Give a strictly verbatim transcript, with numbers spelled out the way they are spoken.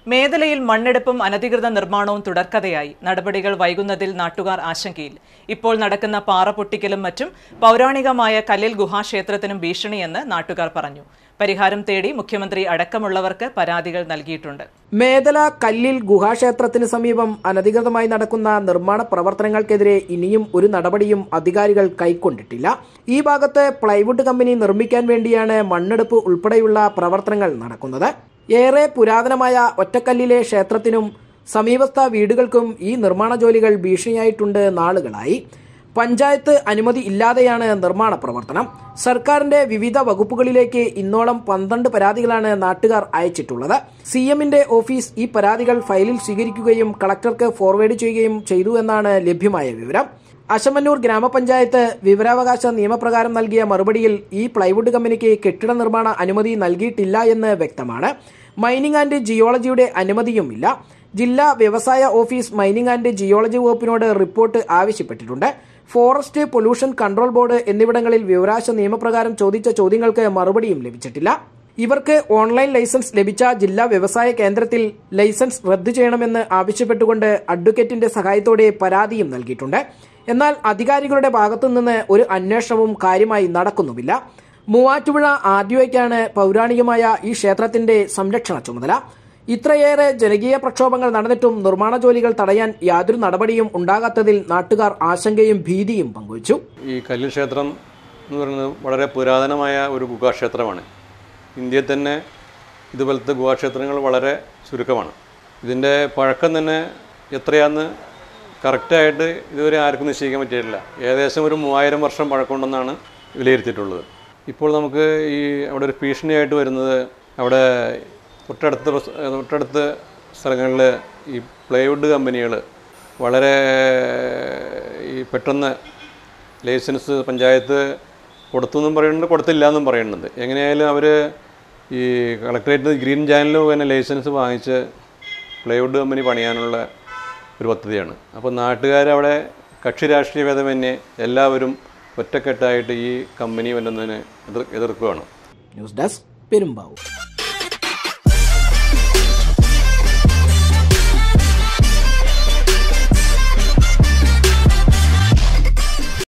മേഖലയിൽ മണ്ണെടുപ്പും അനധികൃത നിർമ്മാണവും തുടർക്കഥയായി. നടപടികൾ വൈകുന്നതിൽ നാട്ടുകാർ ആശങ്കയിൽ. ഇപ്പോൾ നടക്കുന്ന പാറ പൊട്ടിക്കലും മറ്റും പൗരാണികമായ കല്ലിൽ ഗുഹാക്ഷേത്രത്തിനും ഭീഷണിയെന്ന് നാട്ടുകാർ പറഞ്ഞു. പരിഹാരം തേടി മുഖ്യമന്ത്രി അടക്കമുള്ളവർക്ക് പരാതികൾ നൽകിയിട്ടുണ്ട്. മേദല കല്ലിൽ ഗുഹാക്ഷേത്രത്തിന് സമീപം അനധികൃതമായി നടക്കുന്ന നിർമ്മാണ പ്രവർത്തനങ്ങൾക്കെതിരെ ഇനിയും ഒരു നടപടിയും അധികാരികൾ കൈക്കൊണ്ടിട്ടില്ല. ഈ ഭാഗത്ത് പ്ലൈവുഡ് കമ്പനി നിർമ്മിക്കാൻ വേണ്ടിയാണ് മണ്ണെടുപ്പ് ഉൾപ്പെടെയുള്ള പ്രവർത്തനങ്ങൾ നടക്കുന്നത്. ഏറെ പുരാതനമായ ഒറ്റക്കല്ലിലെ ക്ഷേത്രത്തിനും സമീപസ്ഥ വീടുകൾക്കും ഈ നിർമ്മാണ ജോലികൾ ഭീഷണിയായിട്ടുണ്ട് നാളുകളായി. പഞ്ചായത്ത് അനുമതി ഇല്ലാതെയാണ് നിർമ്മാണ പ്രവർത്തനം. സർക്കാരിന്റെ വിവിധ വകുപ്പുകളിലേക്ക് ഇന്നോളം പന്ത്രണ്ട് പരാതികളാണ് നാട്ടുകാർ അയച്ചിട്ടുള്ളത്. സി എമ്മിന്റെ ഓഫീസ് ഈ പരാതികൾ ഫയലിൽ സ്വീകരിക്കുകയും കളക്ടർക്ക് ഫോർവേഡ് ചെയ്യുകയും ചെയ്തു എന്നാണ് ലഭ്യമായ വിവരം. അശമന്നൂർ ഗ്രാമപഞ്ചായത്ത് വിവരാവകാശ നിയമപ്രകാരം നൽകിയ മറുപടിയിൽ ഈ പ്ലൈവുഡ് കമ്പനിക്ക് കെട്ടിട നിർമ്മാണ അനുമതി നൽകിയിട്ടില്ല എന്ന് വ്യക്തമാണ്. മൈനിങ് ആൻഡ് ജിയോളജിയുടെ അനുമതിയുമില്ല. ജില്ലാ വ്യവസായ ഓഫീസ് മൈനിങ് ആൻഡ് ജിയോളജി വകുപ്പിനോട് റിപ്പോർട്ട് ആവശ്യപ്പെട്ടിട്ടുണ്ട്. ഫോറസ്റ്റ് പൊല്യൂഷൻ കൺട്രോൾ ബോർഡ് എന്നിവിടങ്ങളിൽ വിവരാവകാശ നിയമപ്രകാരം ചോദിച്ച ചോദ്യങ്ങൾക്ക് മറുപടിയും ലഭിച്ചിട്ടില്ല. ഇവർക്ക് ഓൺലൈൻ ലൈസൻസ് ലഭിച്ച ജില്ലാ വ്യവസായ കേന്ദ്രത്തിൽ ലൈസൻസ് റദ്ദു ചെയ്യണമെന്ന് ആവശ്യപ്പെട്ടുകൊണ്ട് അഡ്വക്കേറ്റിന്റെ സഹായത്തോടെ പരാതിയും നൽകിയിട്ടുണ്ട്. എന്നാൽ അധികാരികളുടെ ഭാഗത്തുനിന്ന് ഒരു അന്വേഷണവും കാര്യമായി നടക്കുന്നുമില്ല. മൂവാറ്റുപുഴ ആർ ഡി ഒയ്ക്കാണ് പൗരാണികമായ ഈ ക്ഷേത്രത്തിന്റെ സംരക്ഷണ ചുമതല. ഇത്രയേറെ ജനകീയ പ്രക്ഷോഭങ്ങൾ നടന്നിട്ടും നിർമ്മാണ ജോലികൾ തടയാൻ യാതൊരു നടപടിയും ഉണ്ടാകാത്തതിൽ നാട്ടുകാർ ആശങ്കയും ഭീതിയും പങ്കുവച്ചു. ഈ കല്ലിൽ ക്ഷേത്രം എന്ന് പറയുന്നത് വളരെ പുരാതനമായ ഒരു ഗുഹാക്ഷേത്രമാണ്. ഇന്ത്യയിൽ തന്നെ ഇതുപോലത്തെ ഗുഹാക്ഷേത്രങ്ങൾ വളരെ ചുരുക്കമാണ്. ഇതിൻ്റെ പഴക്കം തന്നെ എത്രയാണെന്ന് കറക്റ്റായിട്ട് ഇതുവരെ ആർക്കും നിശ്ചയിക്കാൻ പറ്റിയിട്ടില്ല. ഏകദേശം ഒരു മൂവായിരം വർഷം പഴക്കമുണ്ടെന്നാണ് വിലയിരുത്തിയിട്ടുള്ളത്. ഇപ്പോൾ നമുക്ക് ഈ അവിടെ ഒരു ഭീഷണിയായിട്ട് വരുന്നത്, അവിടെ തൊട്ടടുത്ത തൊട്ടടുത്ത സ്ഥലങ്ങളിൽ ഈ പ്ലൈവുഡ് കമ്പനികൾ വളരെ ഈ പെട്ടെന്ന് ലൈസൻസ് പഞ്ചായത്ത് കൊടുത്തു എന്നും പറയുന്നുണ്ട്, കൊടുത്തില്ല എന്നും പറയുന്നുണ്ട്. എങ്ങനെയായാലും അവർ ഈ കളക്ടറേറ്റ് ഗ്രീൻ ചാനലിൽ തന്നെ ലൈസൻസ് വാങ്ങിച്ച് പ്ലൈവുഡ് കമ്പനി പണിയാനുള്ള ഒരു പദ്ധതിയാണ്. അപ്പോൾ നാട്ടുകാരവിടെ കക്ഷി രാഷ്ട്രീയ ഭേദമന്യേ എല്ലാവരും ഒറ്റക്കെട്ടായിട്ട് ഈ കമ്പനി വരുന്നതിന് എതിർ എതിർക്കുകയാണ്. News desk Perumbavoor.